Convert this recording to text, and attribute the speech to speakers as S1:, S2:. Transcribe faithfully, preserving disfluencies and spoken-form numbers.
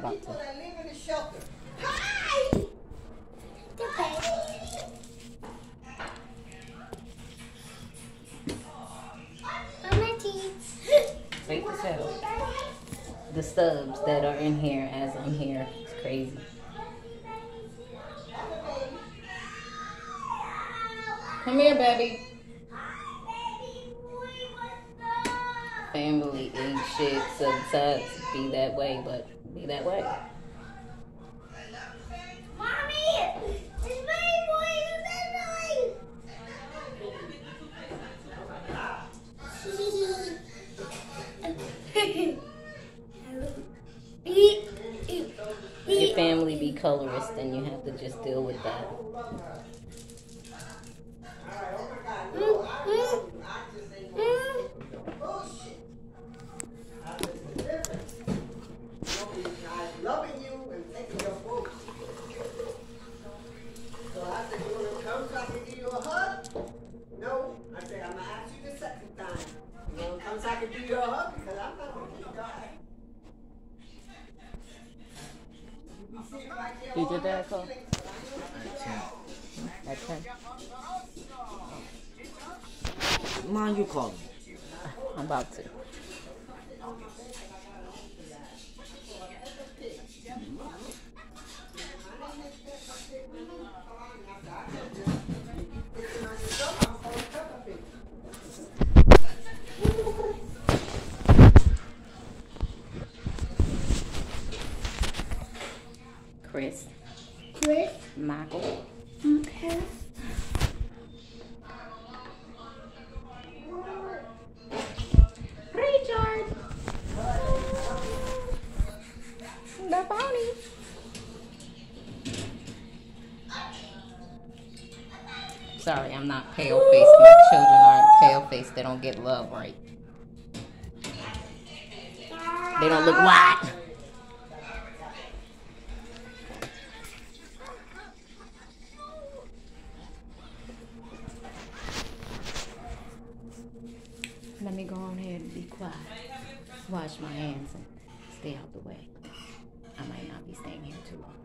S1: about to.
S2: That live in the shelter. Hi! The baby. On my teeth.
S1: Wait to tell. The stubs that are in here as I'm here. It's crazy. Come here, baby. Family ain't shit. Sometimes be that way, but be that way.
S2: Mommy! It's baby boy!
S1: Your family be colorist, and you have to just deal with that.
S2: Loving you and taking your boat. So I said, you want to come so I can give you a hug? No. I said, I'm going to ask you the second time. You want to come so I can give you a hug? Because I'm not going to keep going.
S1: Did your dad call? At ten.
S3: Mom, you call me.
S1: I'm about to. Chris.
S2: Chris?
S1: Michael.
S2: Okay.
S1: Richard. The pony. Sorry, I'm not pale faced. My children aren't pale faced. They don't get love right. They don't look white. Let me go on ahead and be quiet. Wash my hands and stay out the way. I might not be staying here too long.